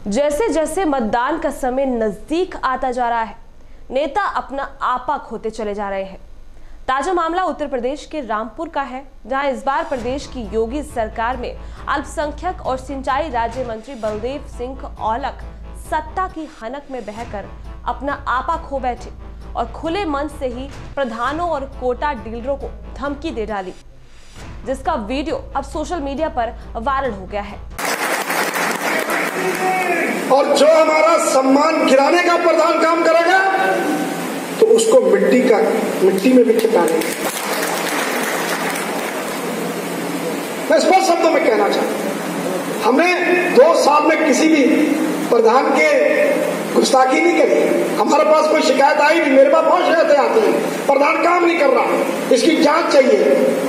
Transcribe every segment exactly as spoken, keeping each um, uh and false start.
जैसे जैसे मतदान का समय नजदीक आता जा रहा है, नेता अपना आपा खोते चले जा रहे हैं। ताजा मामला उत्तर प्रदेश के रामपुर का है, जहां इस बार प्रदेश की योगी सरकार में अल्पसंख्यक और सिंचाई राज्य मंत्री बलदेव सिंह औलख सत्ता की हनक में बहकर अपना आपा खो बैठे और खुले मन से ही प्रधानों और कोटा डीलरों को धमकी दे डाली, जिसका वीडियो अब सोशल मीडिया पर वायरल हो गया है। और जो हमारा सम्मान गिराने का प्रधान काम करेगा तो उसको मिट्टी का मिट्टी में भी छिपाएंगे। मैं स्पष्ट शब्दों में कहना चाहता हूं, हमने दो साल में किसी भी प्रधान के गुस्ताखी नहीं करी। हमारे पास कोई शिकायत आई नहीं, मेरे पास बहुत शिकायतें आती हैं, प्रधान काम नहीं कर रहा, इसकी जांच चाहिए।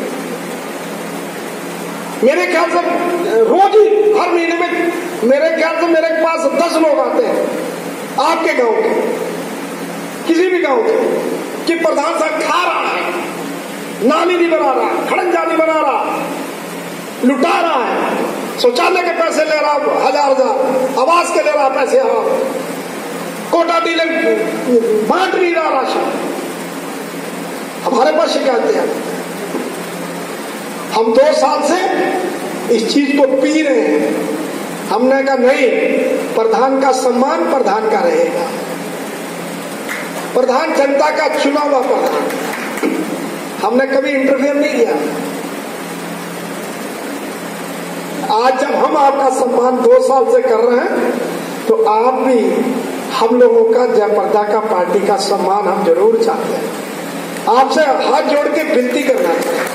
मेरे ख्याल से रोज ही हर महीने में मेरे ख्याल से मेरे पास दस लोग आते हैं आपके गांव के, किसी भी गांव के, कि प्रधान साहब खा रहा है, नाली नहीं बना रहा, खड़ंजा नहीं बना रहा, लुटा रहा है, शौचालय के पैसे ले रहा हजार हजार, आवास के ले रहा पैसे, कोटा डीलर बांट नहीं रहा राशन। हमारे पास शिकायतें हैं। हम दो साल से इस चीज को पी रहे हैं। हमने कहा नहीं, प्रधान का सम्मान प्रधान का रहेगा। प्रधान जनता का चुना हुआ प्रधान, हमने कभी इंटरफेयर नहीं किया। आज जब हम आपका सम्मान दो साल से कर रहे हैं तो आप भी हम लोगों का जयप्रदा का पार्टी का सम्मान हम जरूर चाहते हैं। आपसे हाथ जोड़ के विनती करना चाहिए।